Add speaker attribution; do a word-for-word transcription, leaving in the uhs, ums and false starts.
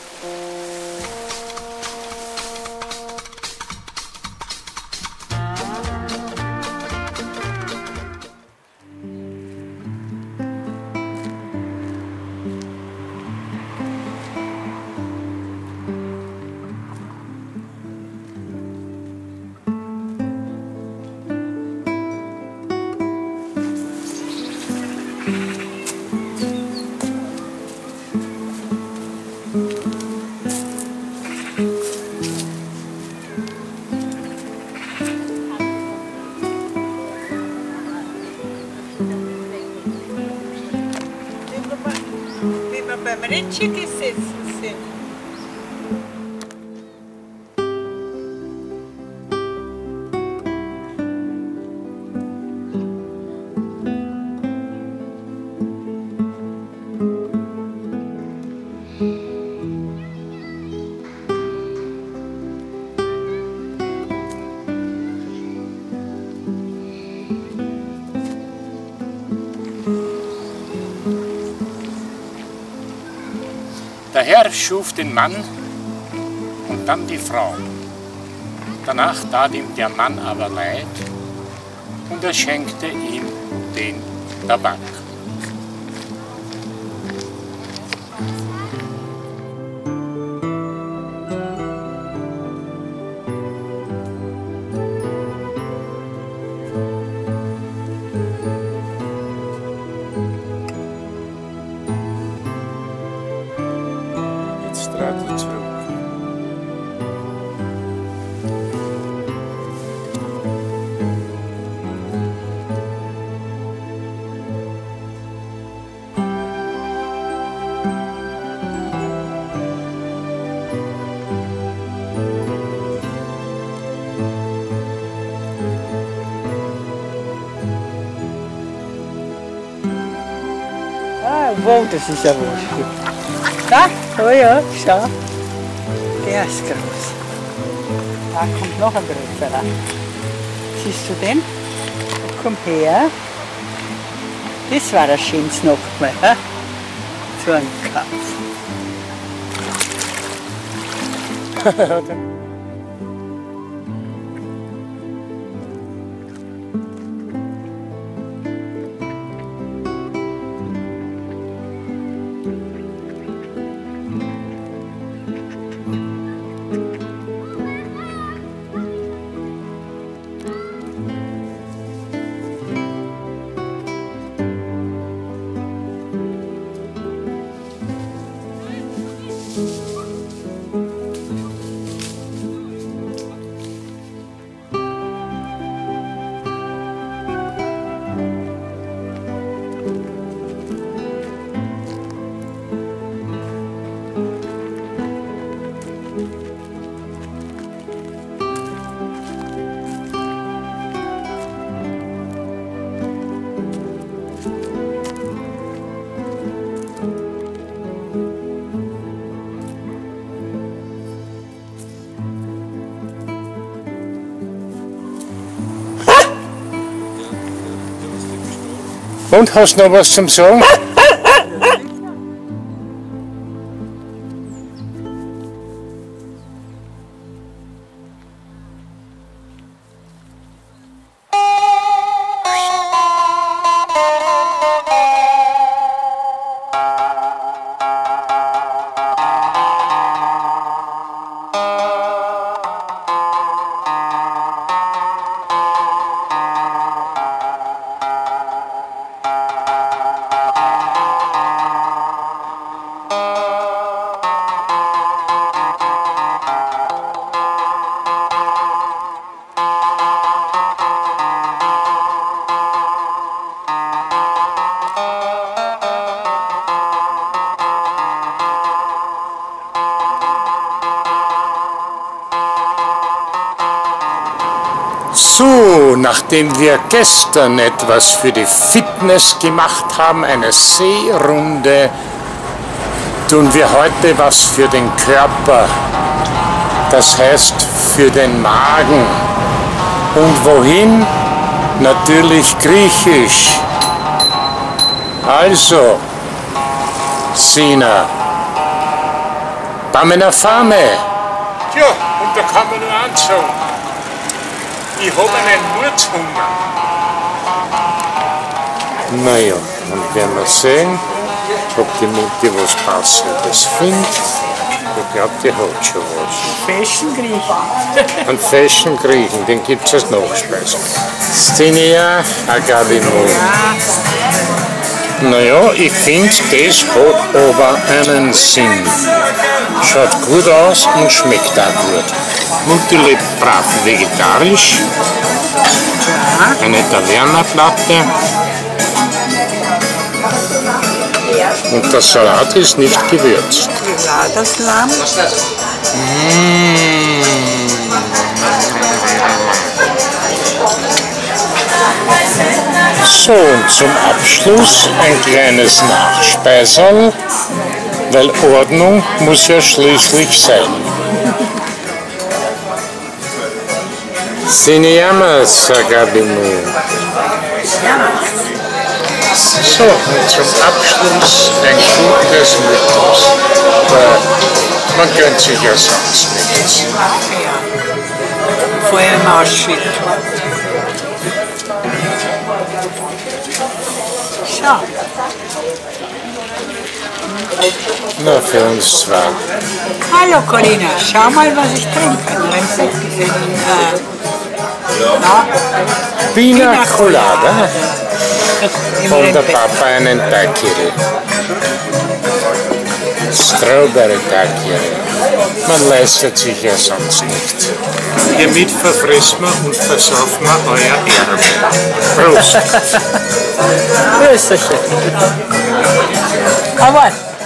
Speaker 1: Beim Ritschig gesessen sind.
Speaker 2: Der Herr schuf den Mann und dann die Frau. Danach tat ihm der Mann aber leid und er schenkte ihm den Tabak. Trat zurück.
Speaker 1: Ah, wow, das ist ja wohl. Da, oh ja, schau. Der ist groß. Da kommt noch ein größerer. Siehst du den? Komm her. Das war ein schönes Nachtmahl. He? So ein Kampf.
Speaker 2: Und hast du noch was zum Sagen? So, nachdem wir gestern etwas für die Fitness gemacht haben, eine Seerunde, tun wir heute was für den Körper, das heißt für den Magen. Und wohin? Natürlich griechisch. Also, Sina, bei meiner Farme. Ja, und da kann man nur eins sagen. Ich habe einen Mordshunger. Naja, dann werden wir sehen, ob die Mutti was Passendes findet. Ich glaube, die hat schon was.
Speaker 1: Fashion Griechen.
Speaker 2: Einen Fashion Griechen, den gibt es als Nachspeise. Stinia Agavino. Naja, ich finde, das hat aber einen Sinn. Schaut gut aus und schmeckt auch gut. Mutti lebt brav vegetarisch. Eine Tavernaplatte. Und der Salat ist nicht gewürzt.
Speaker 1: Das Lamm.
Speaker 2: Mmh. So, und zum Abschluss ein kleines Nachspeiserl, weil Ordnung muss ja schließlich sein. Siniyama Sagabinu. So, und zum Abschluss ein gutes Mythos. Man gönnt sich ja sonst nichts.
Speaker 1: Vor allem ausschütten. Schau.
Speaker 2: Na, für uns zwei.
Speaker 1: Hallo Corinna, schau mal, was ich trinke. Ein Rezept für den, äh, na,
Speaker 2: Pina Colada.
Speaker 1: im
Speaker 2: Und der
Speaker 1: Rempe.
Speaker 2: Papa einen Daiquiri. Strawberry Daiquiri. Man leistet sich ja sonst nicht. Hiermit verfressen wir und versaufen wir euer Erbe. Prost!
Speaker 1: Grüß dich. Aber